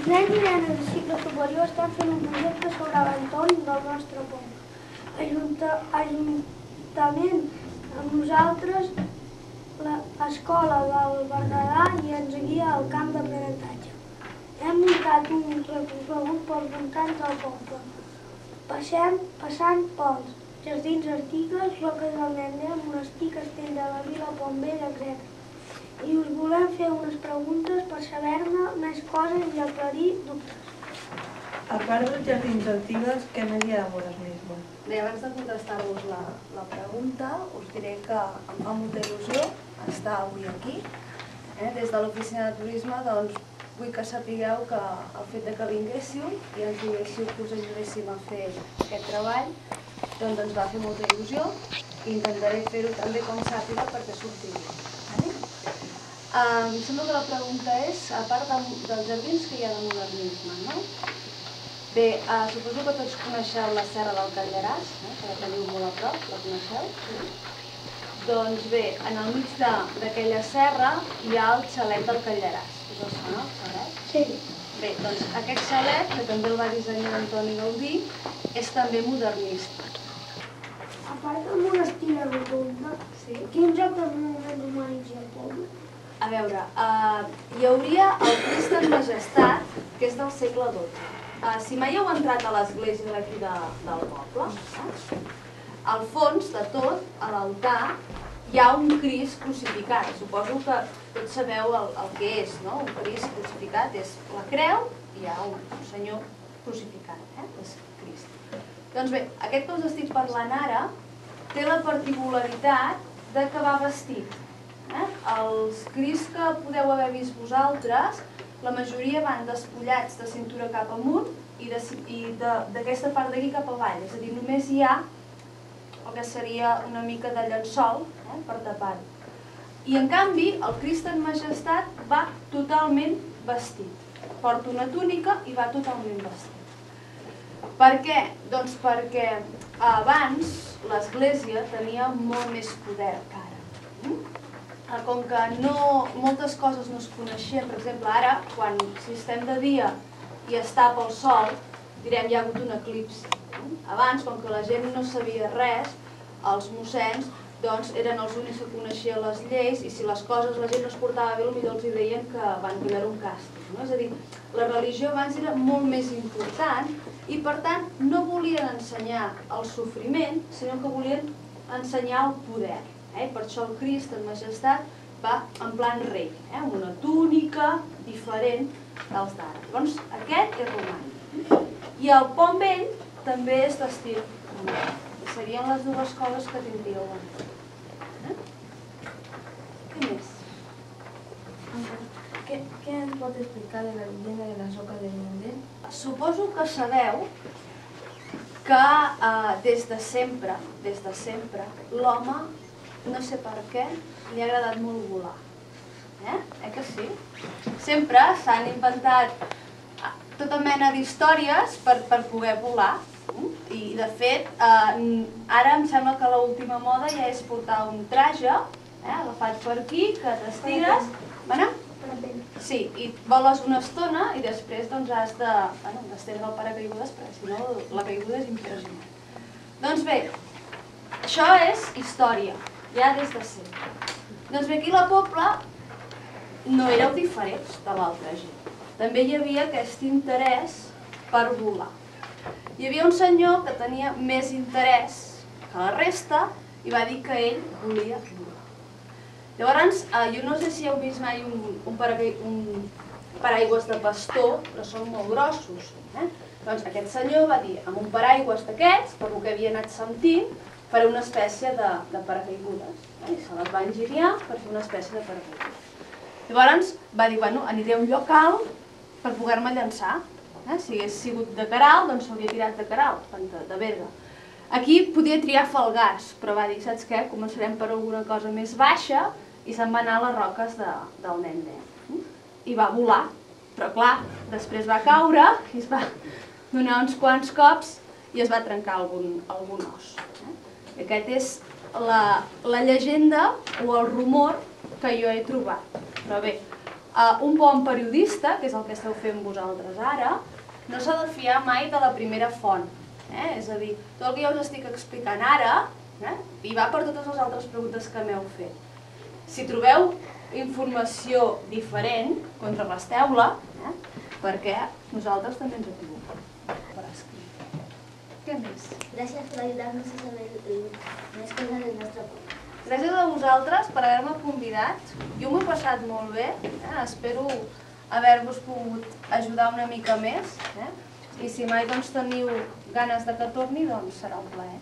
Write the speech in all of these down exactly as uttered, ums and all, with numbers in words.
nens i nenes de cicle superior estan fent un projecte sobre l'entorn del nostre poble. Ajuntament amb nosaltres, l'escola del Berguedà i ens guia al camp d'aprenentatge. Hem muntat un recorregut pels voltants del poble, passant pels jardins Artigues, Roques del Nendel, Monestir, Castell de la Vila, Pont Vell, etcètera. I us volem fer unes preguntes per saber-ne més coses i aclarir dubtes. A part dels jardins Artigues, què més hi ha de modernisme? Bé, abans de contestar-vos la pregunta, us diré que em fa molta il·lusió estar avui aquí. Des de l'oficina de turisme, doncs, vull que sapigueu que el fet que vinguéssiu i ens diguéssiu que us ajudéssim a fer aquest treball, doncs ens va fer molta il·lusió i intentaré fer-ho també com sàpiga perquè surti bé. Em sembla que la pregunta és, a part dels jardins, que hi ha de modernisme, no? Bé, suposo que tots coneixeu la Serra del Calderàs, que la teniu molt a prop, la coneixeu? Doncs bé, en el mig d'aquella serra hi ha el xalet del Calderàs. Us el sona, el xalet? Sí. Bé, doncs aquest xalet, que també el va dissenyar Antoni Gaudí, és també modernista. A part del monestir de Rotunda, quins altres monuments humànics hi ha al poble? A veure, hi hauria el Crist en Majestat, que és del segle dotze. Si mai heu entrat a l'església d'aquí del poble, al fons de tot, a l'altar, hi ha un Crist crucificat. Suposo que tots sabeu el que és, no? Un Crist crucificat és la creu i hi ha un senyor crucificat, és Crist. Doncs bé, aquest que us estic parlant ara té la particularitat que va vestit. Els Crists que podeu haver vist vosaltres, la majoria van despullats de cintura cap amunt i d'aquesta part d'aquí cap avall. És a dir, només hi ha el que seria una mica de llençol per tapar-ho. I en canvi, el Crist en Majestat va totalment vestit. Porta una túnica i va totalment vestit. Per què? Doncs perquè abans l'església tenia molt més poder que ara. Com que moltes coses no es coneixien, per exemple, ara, si estem de dia i es tapa el sol, direm hi ha hagut un eclipsi. Abans, com que la gent no sabia res, els mossens eren els únics que coneixien les lleis i si les coses la gent no es portava bé, potser els deien que van veure un càstig. És a dir, la religió abans era molt més important i, per tant, no volien ensenyar el sofriment, sinó que volien ensenyar el poder. Per això el Crist en Majestat va en plan rei, amb una túnica diferent dels d'ara. Llavors, aquest és romànic. I el Pont Vell també és d'estil romànic. Serien les dues coses que tindríeu en compte. Què més? Què ens pot explicar de la llegenda de la Soca del Nendel? Suposo que sabeu que des de sempre, des de sempre, l'home, no sé per què, li ha agradat molt volar. Eh que sí? Sempre s'han inventat tota mena d'històries per poder volar. I, de fet, ara em sembla que l'última moda ja és portar un traje, agafat per aquí, que t'estires. Sí, i voles una estona i després has d'estendre el paracaigudes perquè si no la caiguda és impressionant. Doncs bé, això és història, ja des de sempre. Doncs bé, aquí a la Pobla no éreu diferents de l'altra gent. També hi havia aquest interès per volar. Hi havia un senyor que tenia més interès que la resta i va dir que ell volia volar. Llavors, jo no sé si heu vist mai un paraigües de pastor, però són molt grossos. Doncs aquest senyor va dir, amb un paraigües d'aquests, per el que havia anat sentint, faré una espècie de paracaigudes. I se les va enginyar per fer una espècie de paracaigudes. Llavors va dir, bueno, aniré a un lloc alt per poder-me llançar. Si hagués sigut de Caral, doncs s'hauria tirat de Caral, de Berga. Aquí podia triar Falgars, però va dir, saps què? Començarem per alguna cosa més baixa i se'n va anar a les roques del Nendel. I va volar, però clar, després va caure i es va donar uns quants cops i es va trencar algun os. Aquesta és la llegenda o el rumor que jo he trobat. Però bé, Un bon periodista, que és el que esteu fent vosaltres ara, no s'ha de fiar mai de la primera font. És a dir, tot el que jo us estic explicant ara, i va per totes les altres preguntes que m'heu fet. Si trobeu informació diferent, contrarresteu-la, perquè nosaltres també ens equivoquem per escrit. Què més? Gràcies per ajudar-nos a saber més coses del nostre poble. Gràcies a vosaltres per haver-me convidat. Jo m'ho he passat molt bé. Espero haver-vos pogut ajudar una mica més. I si mai teniu ganes que torni, doncs serà un plaer.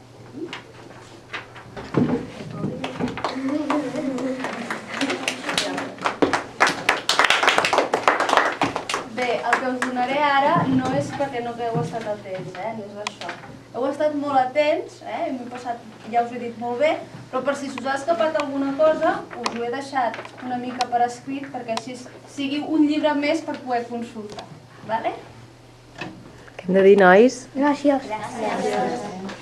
Bé, el que us donaré ara no és perquè no hagueu estat atents, no és això. Heu estat molt atents, m'he passat, ja us he dit molt bé, però per si us ha escapat alguna cosa, us ho he deixat una mica per escrit perquè així sigui un llibre més per poder consultar. Què hem de dir, nois? Gràcies. Gràcies.